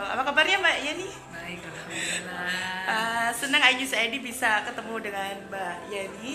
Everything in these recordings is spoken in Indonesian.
Apa kabarnya Mbak Yeni? Baik, alhamdulillah. Senang Ayu Saidi bisa ketemu dengan Mbak Yeni.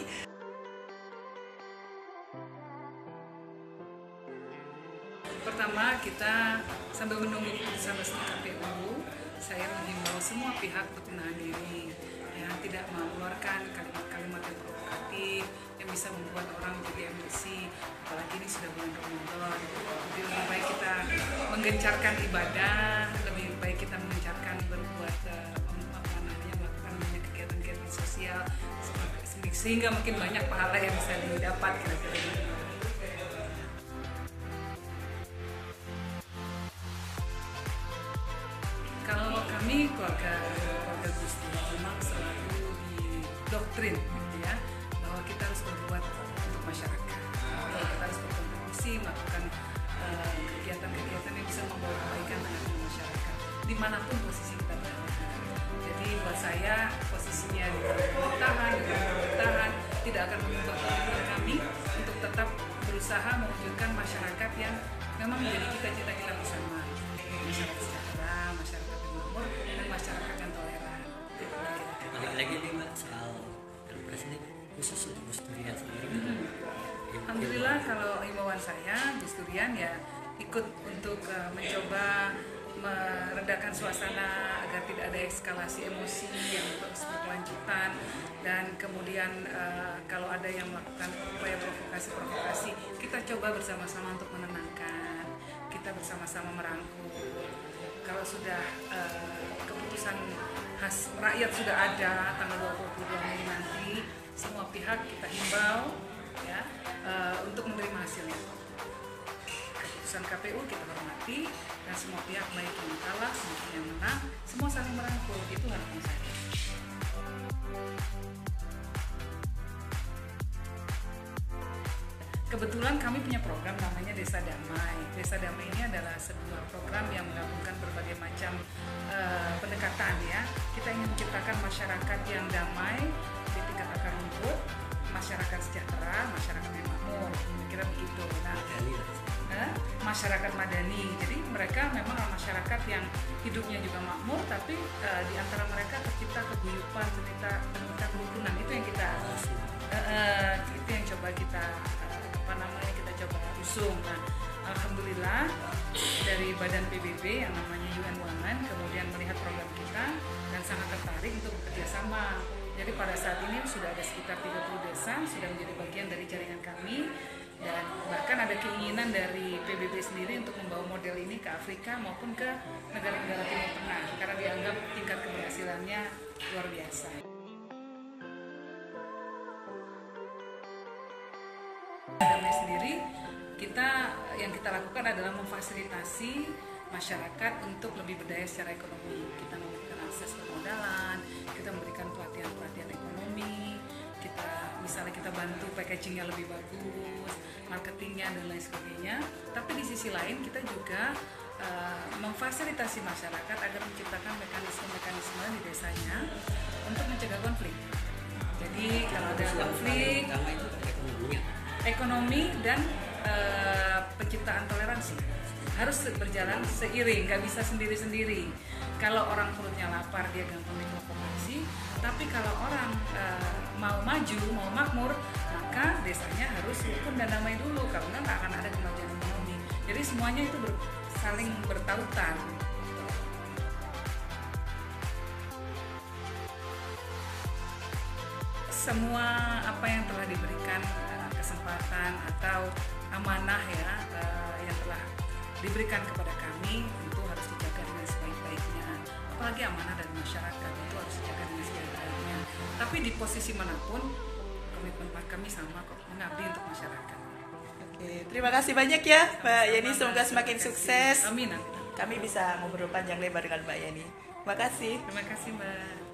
Pertama, kita sambil menunggu keputusan resmi KPU, saya menghimbau semua pihak untuk menahan diri, ya, tidak mengeluarkan kalimat-kalimat yang provokatif yang bisa membuat orang menjadi emosi. Apalagi ini sudah bulan Ramadan, jadi lebih baik kita menggencarkan ibadah, lebih baik kita menggencarkan berbuat melakukan banyak kegiatan-kegiatan sosial sehingga mungkin banyak pahala yang bisa didapat kira-kira gitu. Kalau kami keluarga Gus Dur memang selalu didoktrin gitu ya, bahwa kita harus berbuat untuk masyarakat, bahwa kita harus berkontribusi melakukan kegiatan-kegiatan yang bisa membawa kebaikan terhadap masyarakat dimanapun posisi kita berada. Jadi buat saya posisinya di pemerintahan tidak akan mengubah komitmen kami untuk tetap berusaha mewujudkan masyarakat yang memang menjadi cita-cita kita bersama, masyarakat sejahtera, masyarakat yang makmur, dan masyarakat yang toleran. Balik lagi nih Mbak soal Pilpres ini khusus untuk Gus Durian sendiri. Alhamdulillah kalau himbauan saya Gus Durian ya ikut untuk mencoba meredakan suasana agar tidak ada eskalasi emosi yang terus berkelanjutan, dan kemudian kalau ada yang melakukan upaya provokasi kita coba bersama-sama untuk menenangkan, kita bersama-sama merangkul. Kalau sudah keputusan khas rakyat sudah ada tanggal 22 Mei nanti, semua pihak kita himbau ya untuk menerima hasilnya. Keputusan KPU kita hormati, dan semua pihak baik yang kalah maupun yang menang semua saling merangkul, itu harapan saya. Kebetulan kami punya program namanya Desa Damai. Desa Damai ini adalah sebuah program yang menggabungkan berbagai macam pendekatan ya. Kita ingin menciptakan masyarakat yang damai di tingkat akar rumput, masyarakat sejahtera, masyarakat yang makmur, kira begitu. Nah, masyarakat madani. Jadi mereka memang masyarakat yang hidupnya juga makmur, tapi di antara mereka tercipta keguyupan, tercipta kerukunan. Itu yang kita itu yang coba kita kita coba usung. Nah, alhamdulillah dari Badan PBB yang namanya UN Women kemudian melihat program kita dan sangat tertarik untuk bekerja sama. Jadi pada saat ini sudah ada sekitar 30 desa sudah menjadi bagian dari jaringan kami, dan bahkan ada keinginan dari PBB sendiri untuk membawa model ini ke Afrika maupun ke negara-negara Timur Tengah karena dianggap tingkat keberhasilannya luar biasa. Damai sendiri yang kita lakukan adalah memfasilitasi masyarakat untuk lebih berdaya secara ekonomi. Kita memberikan akses permodalan, kita memberikan pelatihan ekonomi, misalnya kita bantu packagingnya lebih bagus, marketingnya dan lain sebagainya. Tapi di sisi lain kita juga memfasilitasi masyarakat agar menciptakan mekanisme-mekanisme di desanya untuk mencegah konflik. Jadi kalau ada konflik, ekonomi dan penciptaan toleransi harus berjalan seiring, nggak bisa sendiri-sendiri. Kalau orang perutnya lapar dia gampang diprovokasi, tapi kalau orang mau maju, mau makmur, maka desanya harus rukun dan damai dulu, kalau nggak akan ada kemajuan ekonomi. Jadi semuanya itu saling bertautan. Semua apa yang telah diberikan kesempatan atau amanah ya yang telah diberikan kepada kami itu harus dijaga dengan sebaik-baiknya. Apalagi amanah dari masyarakat itu harus dijaga dengan sebaik-baiknya. Tapi di posisi manapun komitmen kami sama kok, mengabdi untuk masyarakat. Oke, terima kasih banyak ya Mbak Yeni, semoga semakin sukses. Amin. Kami bisa ngobrol panjang lebar dengan Mbak Yeni. Terima kasih. Terima kasih Mbak.